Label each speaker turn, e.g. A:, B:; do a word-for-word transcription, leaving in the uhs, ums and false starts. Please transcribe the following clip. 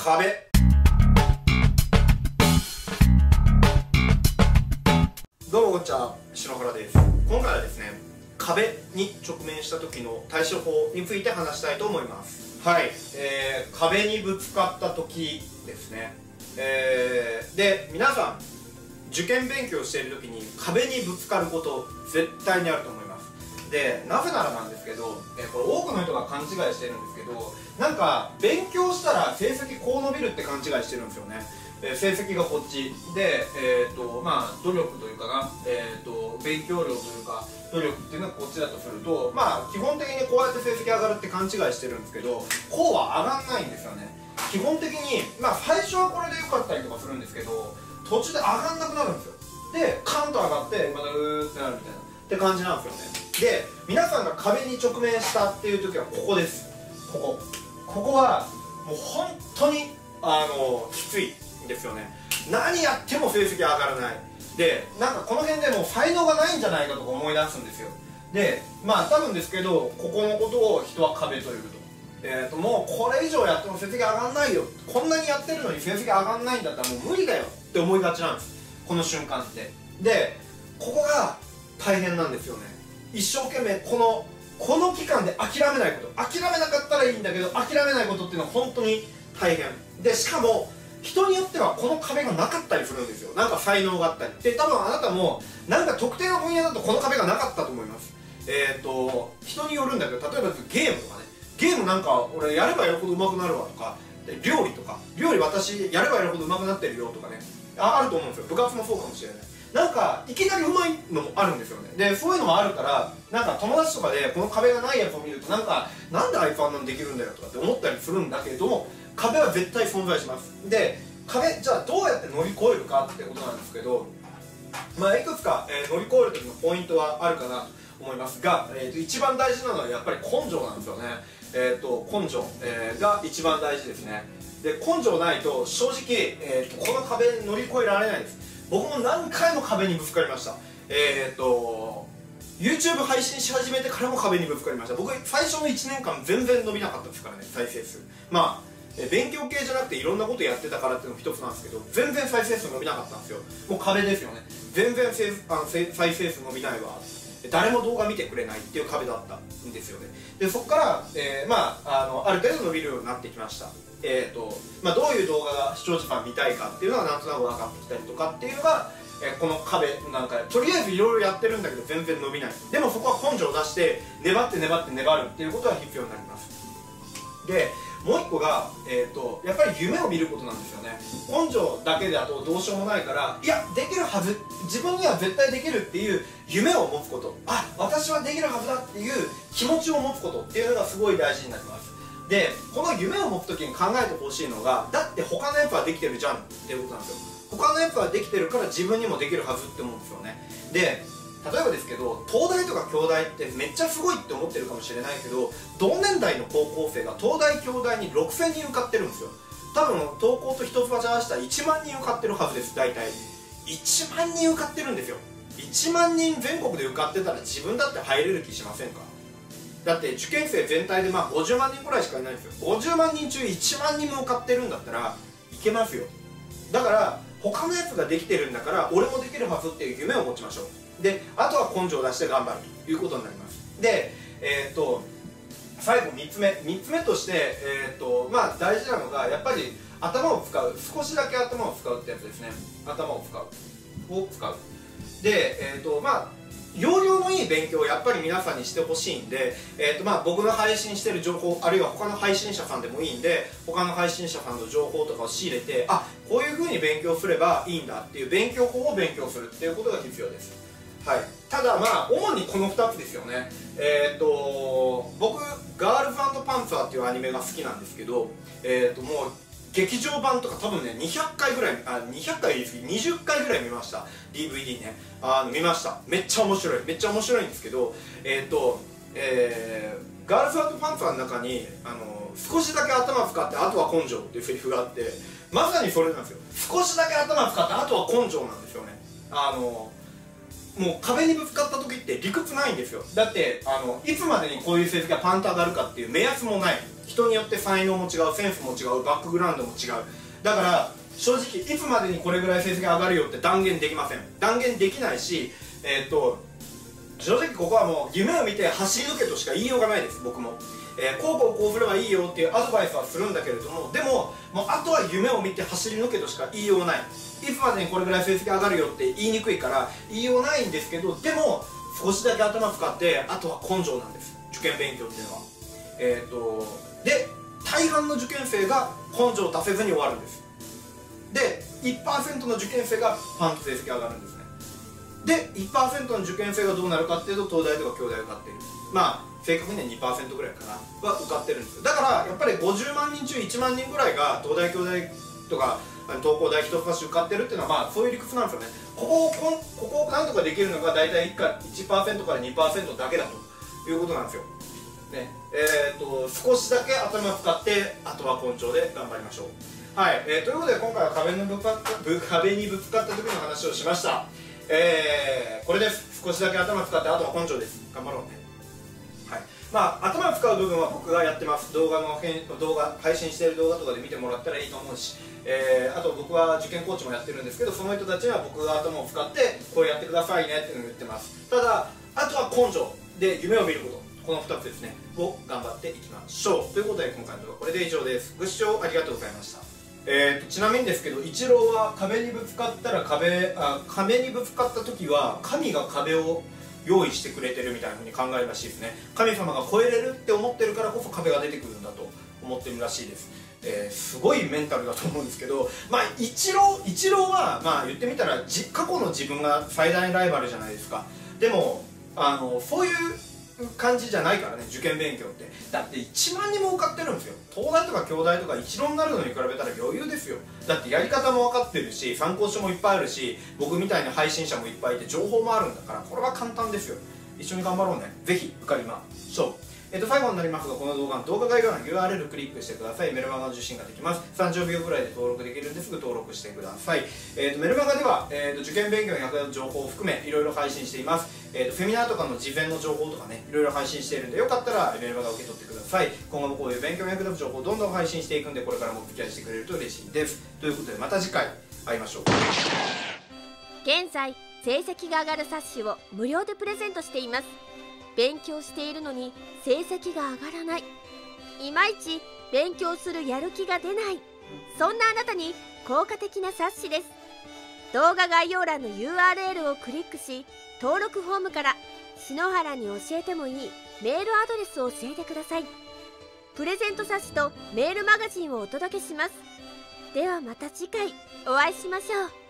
A: 壁。どうもこんにちは、篠原です。今回はですね、壁に直面した時の対処法について話したいと思います。はい、えー、壁にぶつかった時ですね。えー、で、皆さん受験勉強している時に壁にぶつかること絶対にあると思います。で、なぜならなんですけど、えー、これ多くの人が勘違いしてるんですけど、なんか勉強したら成績こう伸びるって勘違いしてるんですよね。えー、成績がこっちで、えーとまあ、努力というかな、えーと勉強量というか努力っていうのがこっちだとすると、まあ基本的にこうやって成績上がるって勘違いしてるんですけど、こうは上がんないんですよね。基本的に、まあ最初はこれで良かったりとかするんですけど、途中で上がんなくなるんですよ。でカンと上がってまたうーってなるみたいなって感じなんですよね。で、皆さんが壁に直面したっていう時はここです。ここここはもう本当にあのきついんですよね。何やっても成績上がらないで、なんかこの辺でもう才能がないんじゃないかとか思い出すんですよ。で、まあ多分ですけど、ここのことを人は壁というと、えー、ともうこれ以上やっても成績上がんないよ、こんなにやってるのに成績上がんないんだったらもう無理だよって思いがちなんです、この瞬間って。で、ここが大変なんですよね。一生懸命このこの期間で諦めないこと、諦めなかったらいいんだけど諦めないことっていうのは本当に大変で、しかも人によってはこの壁がなかったりするんですよ。なんか才能があったりで、多分あなたもなんか特定の分野だとこの壁がなかったと思います。えっと人によるんだけど、例えばゲームとかね、ゲームなんか俺やればやるほど上手くなるわとか、で料理とか、料理私やればやるほど上手くなってるよとかね、 あ, あると思うんですよ。部活もそうかもしれない。なんかいきなり上手いのもあるんですよね。でそういうのもあるから、なんか友達とかでこの壁がないやつを見ると、なんかなんであいつあんなのできるんだよとかって思ったりするんだけども、壁は絶対存在します。で、壁じゃあどうやって乗り越えるかってことなんですけど、まあいくつか、えー、乗り越える時のポイントはあるかなと思いますが、えー、と一番大事なのはやっぱり根性なんですよね。えー、と根性、えー、が一番大事ですね。で、根性ないと正直、えー、とこの壁に乗り越えられないです。僕も何回も壁にぶつかりました。えっ、ー、と YouTube 配信し始めてからも壁にぶつかりました。僕最初のいちねんかん全然伸びなかったですからね、再生数。まあえ勉強系じゃなくていろんなことやってたからっていうのも一つなんですけど、全然再生数伸びなかったんですよ。もう壁ですよね。全然せあの再生数伸びないわ、誰も動画見てくれないっていう壁だったんですよね。でそこから、えー、まああのある程度伸びるようになってきました。えーとまあ、どういう動画が視聴時間見たいかっていうのがなんとなく分かってきたりとかっていうのが、えー、この壁なんかとりあえずいろいろやってるんだけど全然伸びない。でもそこは根性を出して粘って粘って粘るっていうことが必要になります。でもう一個が、えー、とやっぱり夢を見ることなんですよね。根性だけだとどうしようもないから、いやできるはず、自分には絶対できるっていう夢を持つこと、あ、私はできるはずだっていう気持ちを持つことっていうのがすごい大事になります。でこの夢を持つ時に考えてほしいのが、だって他のやつはできてるじゃんっていうことなんですよ。他のやつはできてるから自分にもできるはずって思うんですよね。で例えばですけど、東大とか京大ってめっちゃすごいって思ってるかもしれないけど、同年代の高校生が東大京大にろくせんにん受かってるんですよ。多分東高と一橋合わせたらいちまんにん受かってるはずです。大体いちまんにん受かってるんですよ。いちまんにん全国で受かってたら自分だって入れる気しませんか？だって受験生全体でまあごじゅうまんにんくらいしかいないんですよ。ごじゅうまんにん中いちまんにんも受かってるんだったらいけますよ。だから他のやつができてるんだから俺もできるはずっていう夢を持ちましょう。であとは根性を出して頑張るということになります。でえー、っと最後みっつめみっつめとして、えー、っとまあ大事なのがやっぱり頭を使う、少しだけ頭を使うってやつですね。頭を使うを使うで、えー、っとまあ要領のいい勉強をやっぱり皆さんにしてほしいんで、えーとまあ、僕が配信してる情報、あるいは他の配信者さんでもいいんで、他の配信者さんの情報とかを仕入れて、あ、こういう風に勉強すればいいんだっていう勉強法を勉強するっていうことが必要です。はい、ただまあ主にこのふたつですよね。えーと僕ガールズ&パンツァーっていうアニメが好きなんですけど、えーともう劇場版とか多分ねにひゃっかいぐらい、あにひゃっかい言い過ぎ、にじゅっかいぐらい見ました。 ディーブイディー ね、あの見ました。めっちゃ面白い、めっちゃ面白いんですけど、えっ、ー、と、えー、ガールズ&パンツァーの中にあの少しだけ頭使ってあとは根性っていうセリフがあって、まさにそれなんですよ。少しだけ頭使ってあとは根性なんですよね。あのもう壁にぶつかった時って理屈ないんですよ。だってあのいつまでにこういう成績がパンと上がるかっていう目安もない。 人によって才能も違う、センスも違う、バックグラウンドも違う。だから正直いつまでにこれぐらい成績上がるよって断言できません。断言できないし、えー、っと正直ここはもう夢を見て走り抜けとしか言いようがないです。僕も、えー、こうこうこうすればいいよっていうアドバイスはするんだけれども、でももうあとは夢を見て走り抜けとしか言いようがない。いつまでにこれぐらい成績上がるよって言いにくいから言いようないんですけど、でも少しだけ頭使ってあとは根性なんです、受験勉強っていうのは。えー、っとで大半の受験生が根性を出せずに終わるんです。で いちパーセント の受験生がパンと成績上がるんですね。で いちパーセント の受験生がどうなるかっていうと、東大とか京大受かっている、まあ正確には にパーセント ぐらいかなは受かってるんですよ。だからやっぱりごじゅうまんにん中いちまんにんぐらいが東大京大とか東工大一橋受かってるっていうのは、まあそういう理屈なんですよね。ここをこんここをなんとかできるのが大体 いちパーセント から にパーセント だけだということなんですよ。ね、えー、と少しだけ頭使ってあとは根性で頑張りましょう。はい、えー、ということで今回は壁にぶつかった壁にぶつかった時の話をしました。えー、これです。少しだけ頭使ってあとは根性です。頑張ろうね。はい、まあ頭使う部分は僕がやってます。動画の動画配信している動画とかで見てもらったらいいと思うし、えー、あと僕は受験コーチもやってるんですけど、その人たちには僕が頭を使ってこれやってくださいねっていうのを言ってます。ただあとは根性で夢を見ること、このふたつですねを頑張っていきましょうということで、今回の動画これで以上です。ご視聴ありがとうございました。えーとちなみにですけど、イチローは壁にぶつかったら壁あ壁にぶつかった時は神が壁を用意してくれてるみたいなふうに考えるらしいですね。神様が越えれるって思ってるからこそ壁が出てくるんだと思ってるらしいです。えー、すごいメンタルだと思うんですけど、まあイチローイチローはまあ言ってみたらじ過去の自分が最大のライバルじゃないですか。でもあのそういう感じじゃないからね、受験勉強って。だっていちまんにんも受かってるんですよ。東大とか京大とか一浪になるのに比べたら余裕ですよ。だってやり方も分かってるし、参考書もいっぱいあるし、僕みたいな配信者もいっぱいいて情報もあるんだから、これは簡単ですよ。一緒に頑張ろうね。ぜひ受かりましょう。えっと最後になりますが、この動画の動画概要欄の ユーアールエル クリックしてください。メルマガの受信ができます。さんじゅうびょうぐらいで登録できるんですぐ登録してください。えっとメルマガでは、えっと受験勉強に役立つ情報を含めいろいろ配信しています。えっとセミナーとかの事前の情報とかね、いろいろ配信しているんで、よかったらメルマガを受け取ってください。今後もこういう勉強に役立つ情報をどんどん配信していくんで、これからもお付き合いしてくれると嬉しいです。ということでまた次回会いましょう。
B: 現在成績が上がる冊子を無料でプレゼントしています。勉強しているのに成績が上がらない、いまいち勉強するやる気が出ない、そんなあなたに効果的な冊子です。動画概要欄の ユーアールエル をクリックし、登録フォームから篠原に教えてもいいメールアドレスを教えてください。プレゼント冊子とメールマガジンをお届けします。ではまた次回お会いしましょう。